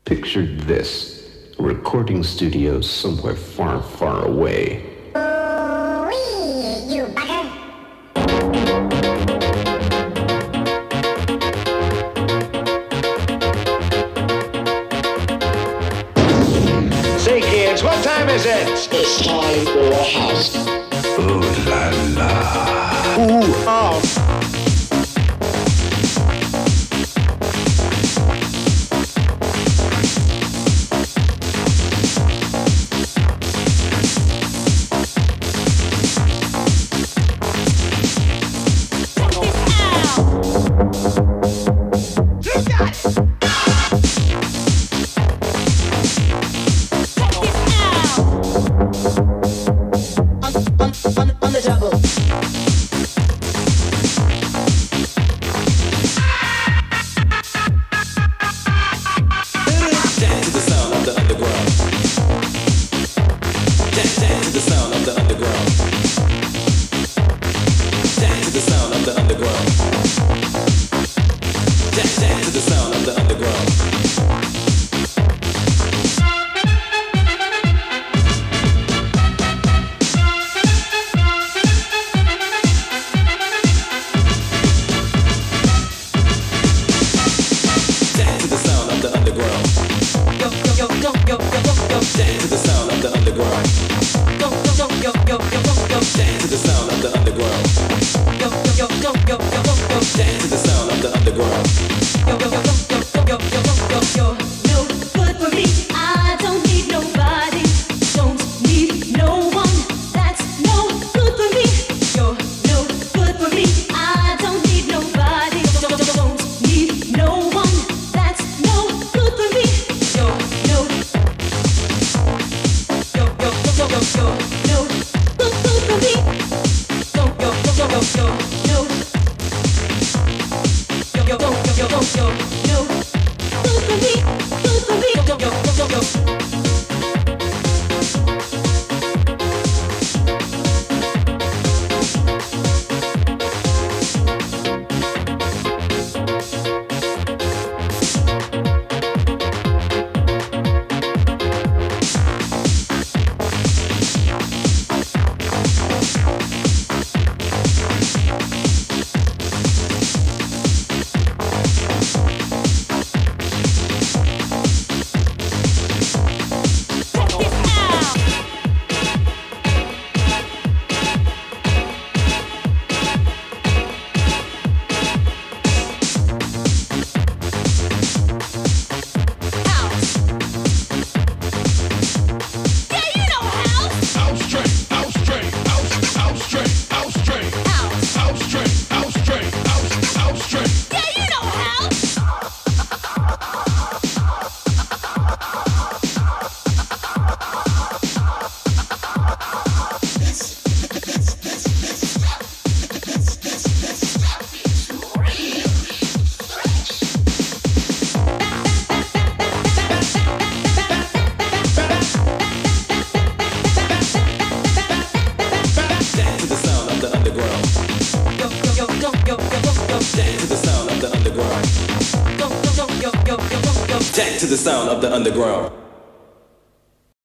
Picture this, a recording studio somewhere far, far away. You bugger. Say kids, what time is it? It's time for a house. Ooh la la. Ooh, oh. On the double. Dance to the sound of the underground. Dance to the sound of the underground. Dance to the sound of the underground. Dance to the sound of the underground. Dance to the sound of the underground. Dance to the sound of the underground. Dance to the sound of the underground. Dance to the sound of the underground. You're no good for me. I don't need nobody. Don't need no one. That's no good for me. You're no good for me. I don't need nobody. Don't need no one. That's no good for me. You're no good for me. Dance to the sound of the underground. Dance to the sound of the underground. Dance to the sound of the underground.